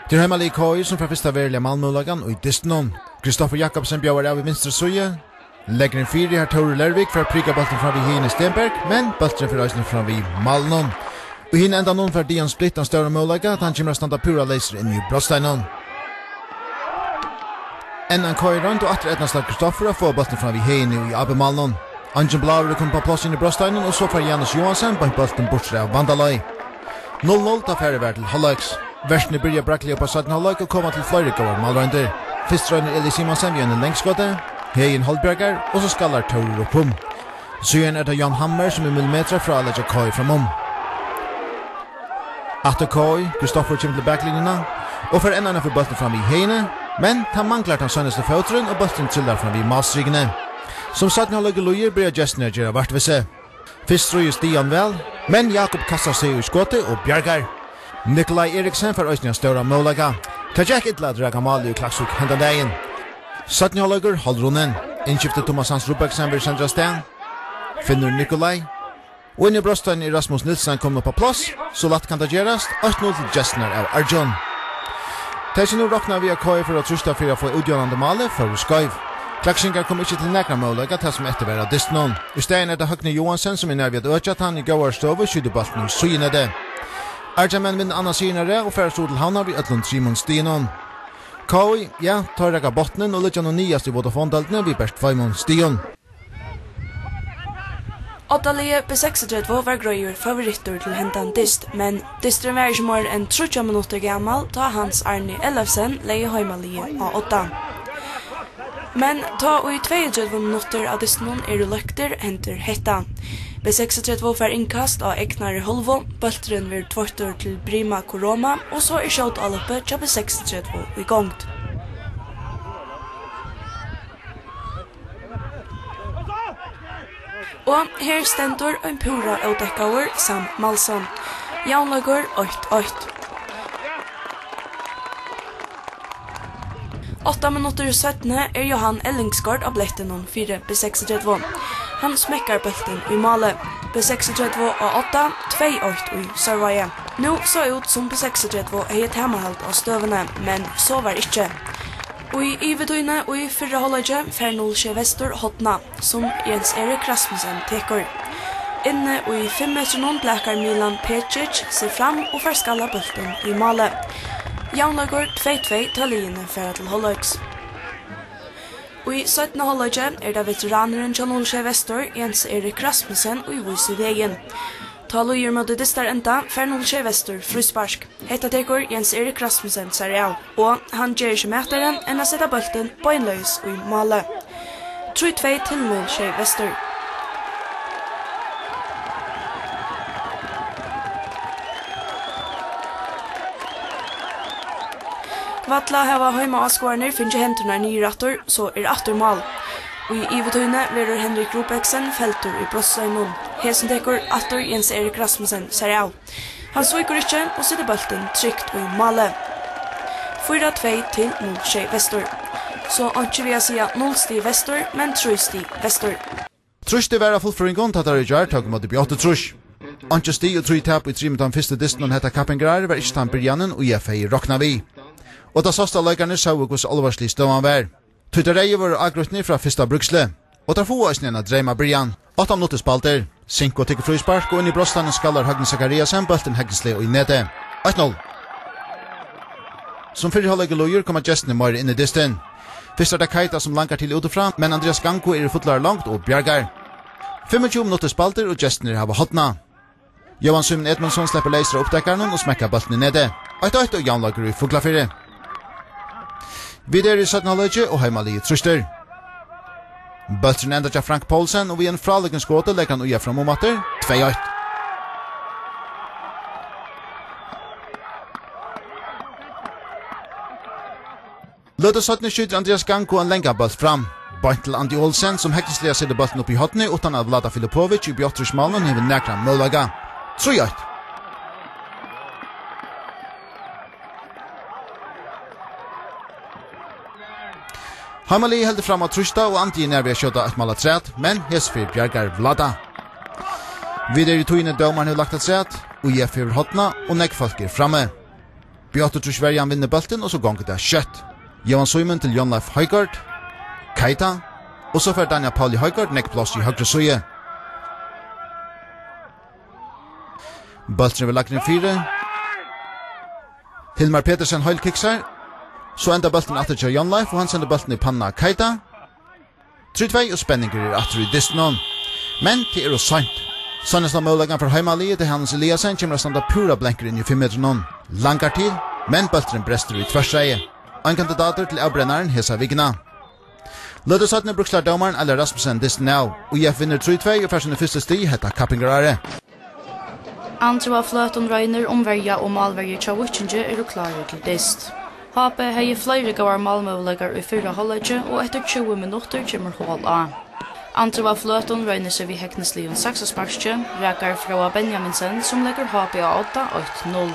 Til hemmal i KI som fra fyrsta verilige Malmö-lagan og i Disney. Kristoffer Jakobsen bjør av i vinstre suje. Legger en 4 her Tore Lervik for å prika bolten fra vi hine Stenberg, men bolten for Øystein fra vi Malmö. Og hine enda noen for Dian Splitt den større målaga, at han kommer standa pura leiser inn i Brosteinon. Enn KI rundt og atter etnast av Kristoffer og få bolten fra vi hine i AB Malmö. Angen Blaver kom på plass inn i Brosteinon, og så får Janus Johansen på bolten bortre av Vandalai. 0-0 da færre vær til halvleiks. Versene byrja brakkelig på 17 halvleik og kommer til flere gård målrøynder. Først røyner Eli Simonsen ved en lengskåte, Heien Holdberger, og så skallar Tore opp om. Syen det Jan Hammer som millimeter fra Allega KI framom. Atter KI, Kristoffer kommer til backlinjena, og for enda for bolten fram i Heine, men han manglar den sønneste føteren og bolten trillar fram i malstrygene. Som 17 halvleik lojer blir Jessner gjøre vartvise. Først tror Stian vel, men Jakob kastar seg i skåte og bjergar. Nikolaj Eriksen for Øystein større målaga. Kajak idla draga Mali og Klaksvik henda dagen. 17 halvleiker Hallrunen. Innskiftet Thomas Hans Rubbergsen ved Sandra Sten. Finner Nikolaj. Og inn i Brosteinon i Rasmus Nilsen kommer på plass, så latt kan det gjerast 8-0 til Jessner av Arjun. Teisen nu råknar vi av KI for å trusta for å få utgjørende male for Skøyv. Klaksingar kom ikke til nekra målaga til som etterværa Disney. I stedet det Høgne Johansen som nær ved økjat han i gåar stove skydebalten i syne det. Arjamen vinn anna synare og færre stod til havnar vi Øtlund Simon Stinon. KI, ja, tar rekka bottnen og lytja no niast i Vodafone-daltene vi best Faimon Stion. Åttalige B36 var grøyer favoritter til hentan dist, men distren var ikke mer enn 30 minutter gammal da Hans Arne Ellefsen leie heimalige av 8. Men ta og i 32 minutter av distenen løkter henter hetta. B36 får innkast av Egnare Holvo, bøltren vil tvorter til Brima Koroma, og så skjøt alløpet til B36 i gongt. Og her stendur en pura avdekkauer Sam Malsson. Jaunlager 8-8. 8 minutter 17 Johan Ellingsgaard av Blettenon 4 B36. Han smekkar bulten i målet. B36 og 8, 2-8 i Sarvaje. Nå så ut som B36 et hemmehalt av støvene, men så var ikke. Og i Ivedøyne og i fyrre halvdje fer 0 Vestor Hotna, som Jens Erik Rasmussen teker. Inne og i 5 meter noen blekar Milan Pecic seg fram og får skalla bulten i målet. Jaunlager 2-2 til liene fer til halvdøks. Og i 17. halvdje det veteraneren John Olsje Vestor, Jens Erik Rasmussen og i Vise Vegen. Ta lojer mot distar enda, fer Olsje Vestor frusparsk. Hetta teker Jens Erik Rasmussen serial, og han gjør ikke mæteren enn å sette bulten på en løs og i målet. 3-2 til Olsje Vestor. Vatla hava heima av skårner finner henturna nye rattor, så atter mal. Og i Ivetøyne verer Henrik Rupeksen feltur i Brosteinon. Hesen teker atter Jens Erik Rasmussen serial. Han sviker ikke og sitter bulten trygt i malet. 4-2 til 0 Vestor. Så ikke vi sier 0 sti Vestor, men 3 sti Vestor. Trusch det var fullføringen til at det gjør tog mot det bjørte trusch. Anke sti og 3 tap i 3 mot den første disten hetta Kappengrar var ikke tan byrjanen og IFA rokna vi. Og da sasta leikerne sa vi hos alvarslig støvan var. Tuttereie var agrutni fra fyrsta bruksle. Og der få oss nena dreima Brian. 8 minutter spalter. Sinko tykker fryspark og inn i Brosteinon skallar Høgni Zakariasen bulten Heggesle og i nete. 1-0. Som fyrre halvleik lojer kommer gestene mer inn i disten. Først det Keita som lankar til utifra, men Andreas Ganko fotlar langt og bjergar. 25 minutter spalter og gestene hava hotna. Johan Symon Edmundsson slipper leiser oppdekkaren og smekkar bulten i nete. 1-1 og Jaunlager i Fuglafyrre. Vi i 17 halvleik og heimalige truster. Bulten enda til Frank Poulsen, og vi en fraligen skåte legger han uja fram om atter, 2-1. Løte 17 skyter Andreas Ganko en lenga bult fram. Bant til Andi Olsen, som hektislega sitter bulten opp i hotni, utan at Vlada Filipovic i Bjottrusmalen hever nekra målaga. 3-1. Hamali heldur fram av Trusta og Antti nær ved å skjøta et mal av træt, men hesfyr bjergar Vlada. Videre i togene dømeren har lagt et træt, og jeg fyrer hotna og nekkfolk framme. Beate Trusverjan vinner bulten, og så gonger det kjøtt. Johan Søymen til Jon Leif Høygard, Keita, og så får Daniel Pauli Høygard nekk plass i høyre søye. Bulten vil lagt inn 4. Hilmar Petersen høylkiksar, så enda bulten atter til Jon Leif, og han sender bulten i panna Keita. 3-2 og spenninger atter i Disney. Men det jo sant. Sannesta målleggen for heimalige til Hannes Eliasen kommer å standa pura blenker inn i 5 meter nån. Langar til, men bulten brester i tversreie. En kandidater til avbrennaren hesa Vigna. Lødesatne brukslar dommeren eller Rasmussen Disney now, og IF vinner 3-2 og først under første sti hetta Kappingarare. Andre var fløten røyner omverja og malverja tja Witchinge klare til dist. HP hei flere gavar malmøvleggar i 4 halvlegge, og etter 20 minutter kommer hål A. Andre var fløten røyner seg vid Hekneslion Saksasparskje, rekar fra Benjaminsen som legger HP av 8-8-0.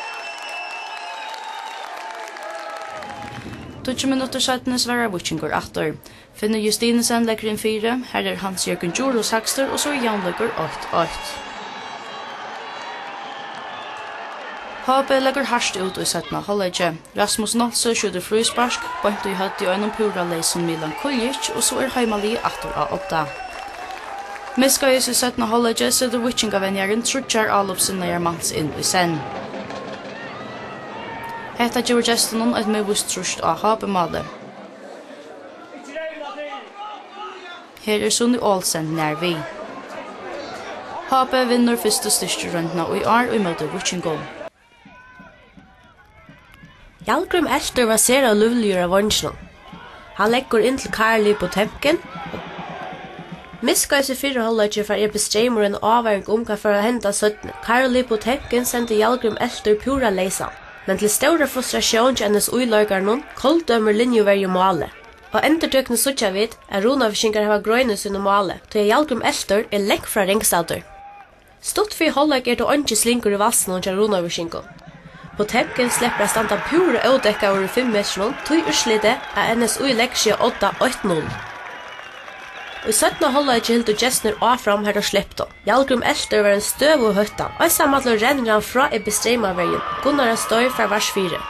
20 minutter settene svarer Witchinger atter. Finner Justinesen legger inn 4, her Hans-Jørgen Djuros Hakster, og så Jan legger 8-8. HP legger hardt ut i settene halvlegge. Rasmus Nolse skjuter frysparsk, bant i høtt i øynene pura leisen Milan Kuljic, og så heimali atter av 8. Miskajus i settene halvlegge setter Witchinga-venjeren Trudjar Alopsen manns inn i sen. Hetta gjør gesten et medvist trusht av HP-malet. Her Sunni Olsen nær vi. HP vinner første styrste røntna og i år og møter Witchingo. Jalgrim Elter var sera luvligere av vansjen. Han legger inn til Karli på temken. Miskajs i 4 halvlegge for Streimer en avværing hva for å hente 17. Karli på temken sendte Jalgrim Elter pura leisan. Men til større frustrasjon til hennes uiløygarnon, kolddømmer linjeverje målet. Og endurtøkne suttja vid Runavishinkar hava grøynus under målet, til Jalgrim Elter lengt fra ringstader. Stort for halvlegg det ikke slinker i vassen til Runavishinkar. På temken slipper standa pura avdekka over 5 meter, tog urslite NSU leksje 8-8-0. I 17. halvlegg hildu Gessner fram her og slepte. Jalgrim Elter var en støv og høtta, og samme renner han fra Streimerveien, Gunnar Støy fra vers 4.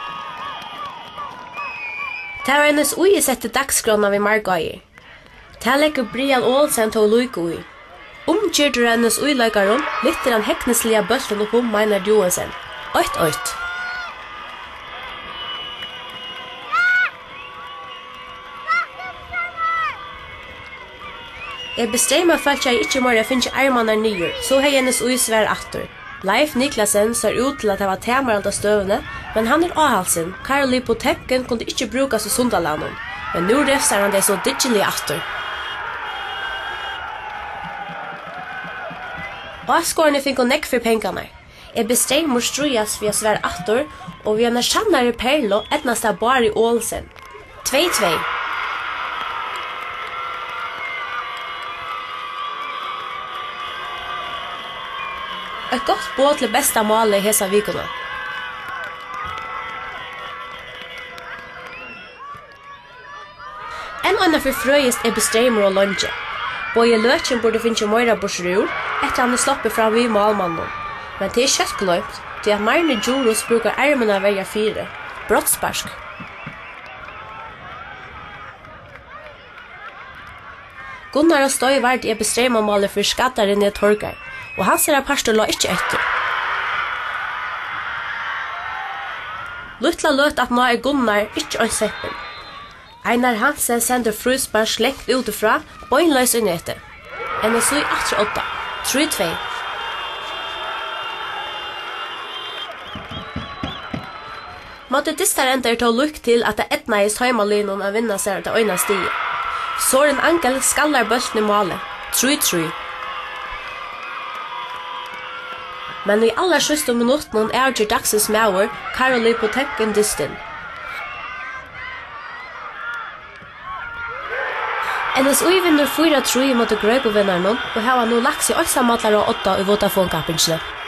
Det var NSU i sette dagsgronna ved Margøyer. Det legger Brian Olsen til å luke i. Omkyrder NSU-leggeren, lytter han hekneslige bølten opp Meinar Johansen. 8-8. Bestreimer følte jeg ikke mer jeg finner armene nye, så har hennes uisvær atter. Leif Niklasen ser ut til at det var temer av støvene, men han avhalsen. Karli på temken kunne ikke brukes i Sundalandet, men nå refser han det så digitally atter. Avskårene finner nekk for pengene. Bestreimer strujas via svær atter, og vi har skjannere perlo etnast av bare i Ålsen. 2-2. Et godt båt til besta målet i hesa vikona. En annen for frøyest Bestreimer og Longe. Boje Løtjen burde finne Moira Borsrur etter han sloppet fra vi målmannen. Men det kjøttgløypt til at Marne Djuros bruker armene av veia 4. Brottsparsk. Gunnar og Støy vart Bestreimer-målet for skattaren i Torgay. Og hans pastor la ikke etter. Luttla løt at nå Gunnar ikke anseppen. Einar Hansen sender frusbar slekt utifra, bøgnløs inn etter. NSU 8-8, 3-2. Måtte distarenter ta lukk til at det etnais heimalinen å vinne seg til øyne stiget. Soren Angel skallar bølten i målet, 3-3. Men i aller siste minutten avgjør dagsens mauer Karoli på temken distin. NSU vinner 4-3 mot grøybovinnerne og har nå lagt seg også matler og 8 i Vodafone-kappensle.